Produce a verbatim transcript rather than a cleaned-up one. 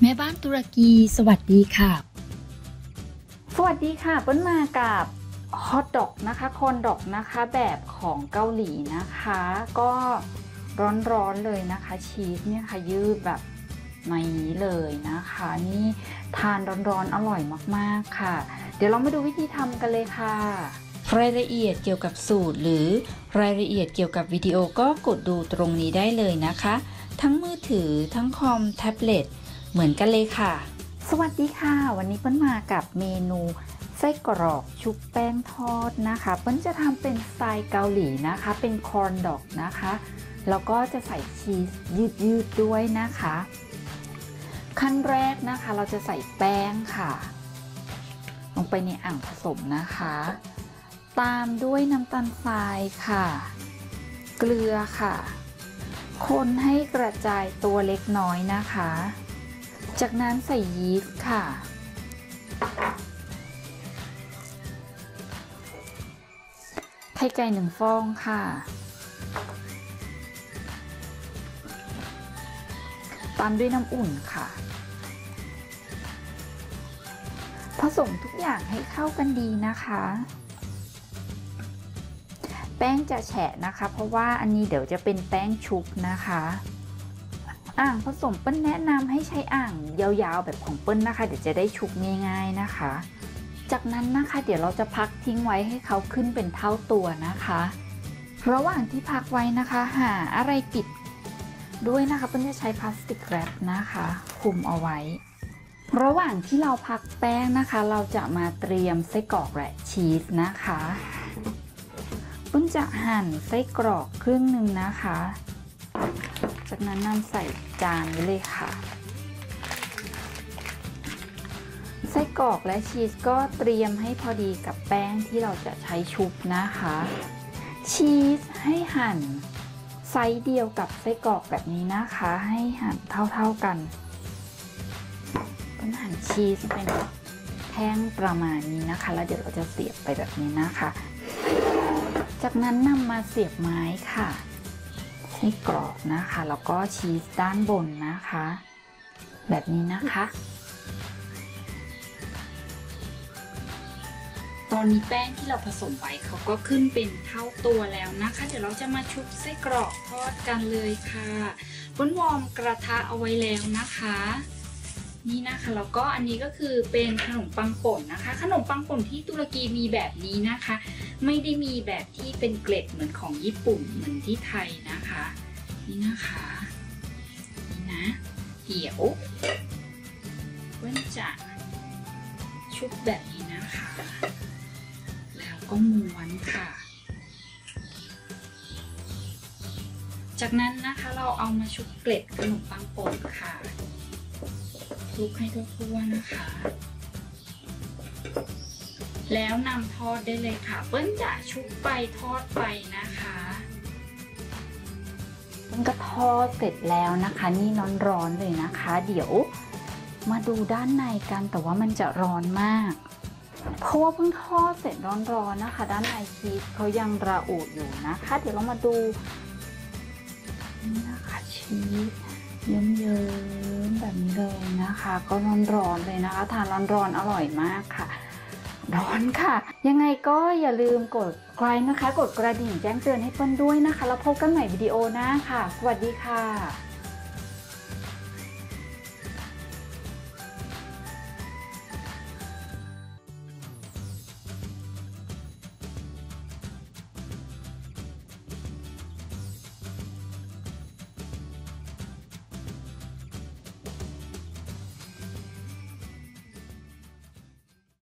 แม่บ้านตุรกีสวัสดีค่ะสวัสดีค่ะเปิ้ลมากับฮอทดอกนะคะคอนดอกนะคะแบบของเกาหลีนะคะก็ร้อนๆเลยนะคะชีสเนี่ยค่ะยืดแบบในนี้เลยนะคะนี่ทานร้อนๆอร่อยมากๆค่ะเดี๋ยวเรามาดูวิธีทำกันเลยค่ะรายละเอียดเกี่ยวกับสูตรหรือรายละเอียดเกี่ยวกับวิดีโอก็กดดูตรงนี้ได้เลยนะคะทั้งมือถือทั้งคอมแท็บเล็ตเหมือนกันเลยค่ะสวัสดีค่ะวันนี้เปิ้ลมากับเมนูไส้กรอกชุบแป้งทอดนะคะเปิ้ลจะทำเป็นสไตล์เกาหลีนะคะเป็นคอร์นดอกนะคะแล้วก็จะใส่ชีสยืดๆด้วยนะคะขั้นแรกนะคะเราจะใส่แป้งค่ะลงไปในอ่างผสมนะคะตามด้วยน้ำตาลทรายค่ะเกลือค่ะคนให้กระจายตัวเล็กน้อยนะคะจากนั้นใส่ยีสต์ค่ะไข่ไก่หนึ่งฟองค่ะตามด้วยน้ำอุ่นค่ะผสมทุกอย่างให้เข้ากันดีนะคะแป้งจะแฉะนะคะเพราะว่าอันนี้เดี๋ยวจะเป็นแป้งชุบนะคะอ่างผสมเปิ้ลแนะนำให้ใช้อ่างยาวๆแบบของเปิ้ลนะคะเดี๋ยวจะได้ชุบง่ายๆนะคะจากนั้นนะคะเดี๋ยวเราจะพักทิ้งไว้ให้เขาขึ้นเป็นเท่าตัวนะคะระหว่างที่พักไว้นะคะหาอะไรปิดด้วยนะคะเปิ้ลจะใช้พลาสติกแรปนะคะคลุมเอาไว้ระหว่างที่เราพักแป้งนะคะเราจะมาเตรียมไส้กรอกและชีสนะคะเปิ้ลจะหั่นไส้กรอกครึ่งหนึ่งนะคะจากนั้นนำใส่จานไว้เลยค่ะไส้กรอกและชีสก็เตรียมให้พอดีกับแป้งที่เราจะใช้ชุบนะคะชีสให้หั่นไซส์เดียวกับไส้กรอกแบบนี้นะคะให้หั่นเท่าๆกันก็หั่นชีสเป็นแท่งประมาณนี้นะคะแล้วเดี๋ยวเราจะเสียบไปแบบนี้นะคะจากนั้นนำมาเสียบไม้ค่ะไส้กรอกนะคะแล้วก็ชีสด้านบนนะคะแบบนี้นะคะตอนนี้แป้งที่เราผสมไว้เขาก็ขึ้นเป็นเท่าตัวแล้วนะคะเดี๋ยวเราจะมาชุบไส้กรอกทอดกันเลยค่ะบนวอร์มกระทะเอาไว้แล้วนะคะนี่นะคะแล้วก็อันนี้ก็คือเป็นขนมปังป่นนะคะขนมปังป่นที่ตุรกีมีแบบนี้นะคะไม่ได้มีแบบที่เป็นเกล็ดเหมือนของญี่ปุ่นเหมือนที่ไทยนะคะนี่นะคะนี่นะเดี๋ยวเว้นจะชุบแบบนี้นะคะแล้วก็ม้วนค่ะจากนั้นนะคะเราเอามาชุบเกล็ดขนมปังป่นค่ะคลุกให้ทั่วๆนะคะแล้วนำทอดได้เลยค่ะเปิ้ลจะชุบไปทอดไปนะคะเปิ้ลก็ทอดเสร็จแล้วนะคะนี่ร้อนๆเลยนะคะเดี๋ยวมาดูด้านในกันแต่ว่ามันจะร้อนมากเพราะว่าเพิ่งทอดเสร็จร้อนๆนะคะด้านในชีสเขายังระอุอยู่นะคะเดี๋ยวเรามาดูนี่นะคะชีสเยิ้มๆแบบนี้เลยนะคะก็ร้อนๆเลยนะคะทานร้อนๆอร่อยมากค่ะร้อนค่ะยังไงก็อย่าลืมกดไลค์นะคะกดกระดิ่งแจ้งเตือนให้เปิ้ลด้วยนะคะแล้วพบกันใหม่วิดีโอหน้าค่ะสวัสดีค่ะ